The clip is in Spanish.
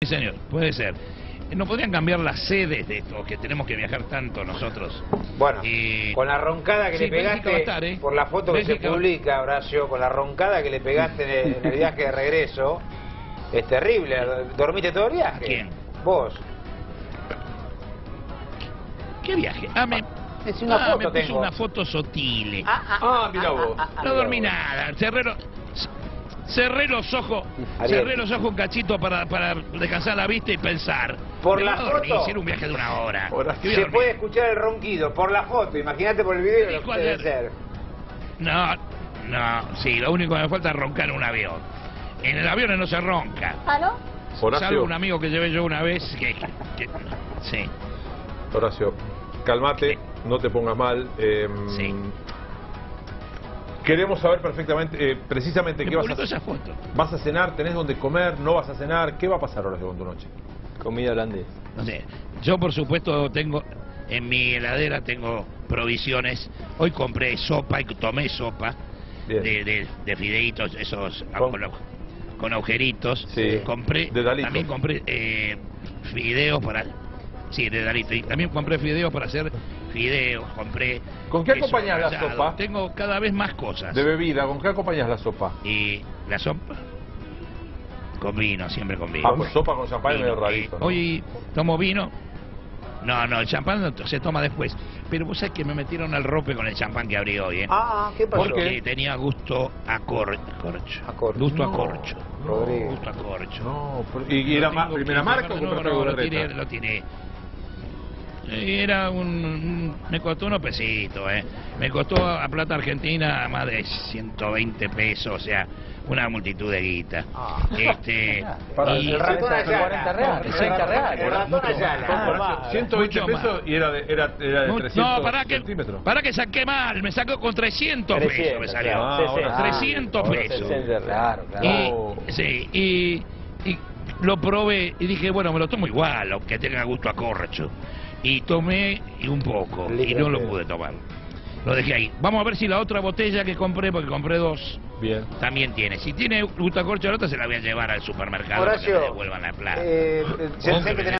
señor, puede ser. ¿No podrían cambiar las sedes de esto, que tenemos que viajar tanto nosotros? Bueno, con la roncada que sí, le pegaste, va a estar, ¿eh? por la foto que se publica, Horacio, con la roncada que le pegaste en el viaje de regreso, es terrible. ¿Dormiste todo el viaje? ¿Quién? Vos. ¿Qué viaje? Es una foto, me puso tengo. una foto sotile. Mira vos. No dormí nada. Cerré los ojos un cachito para descansar la vista y pensar. Por Pero la no dormí, foto. hicieron un viaje de una hora. Se puede escuchar el ronquido por la foto, imagínate por el video lo que debe ser. No, sí, lo único que me falta es roncar en un avión. En el avión no se ronca. ¿Aló? Horacio. Salvo un amigo que llevé yo una vez sí. Horacio, cálmate, no te pongas mal. Sí. Queremos saber perfectamente, precisamente qué vas a hacer. esa foto. ¿Vas a cenar? ¿Tenés dónde comer? ¿No vas a cenar? ¿Qué va a pasar, Horacio, con tu noche? Comida holandesa. No sé, yo por supuesto tengo, en mi heladera tengo provisiones. Hoy compré sopa y tomé sopa de fideitos, esos con agujeritos. Sí. Compré, De Dalito. también compré fideos para... Sí, de Dalito. Y también compré fideos para hacer fideos, compré... ¿Con qué queso acompañás la rallado. sopa? Tengo cada vez más cosas. De bebida, ¿con qué acompañas la sopa? Y la sopa... Con vino, siempre con vino. Pues sopa con champán es medio rarito, ¿no? Hoy tomo vino. No, el champán se toma después. Pero vos sabés que me metieron al rope con el champán que abrí hoy, ¿eh? ¿Qué pasó? Porque tenía gusto a corcho. Gusto a corcho. Rodrigo. Gusto a corcho. No, ¿y era más primera marca o compraste algo de reta? Lo tiré. Era me costó unos pesitos, Me costó a plata argentina más de 120 pesos, o sea, una multitud de guita. El ratón Ayala. 30 reales. El ratón Ayala. 120 pesos y era de 300 No, centímetros. pará que saqué mal, me sacó con 300 pesos, me salió. ahora 300 pesos. Claro. Y lo probé y dije, bueno, me lo tomo igual, aunque tenga gusto a corcho. Y tomé un poco y no lo pude tomar. Lo dejé ahí. Vamos a ver si la otra botella que compré, porque compré dos, Bien. también tiene. Si tiene gusto a corcho, la otra se la voy a llevar al supermercado Horacio, para que me devuelvan la plata.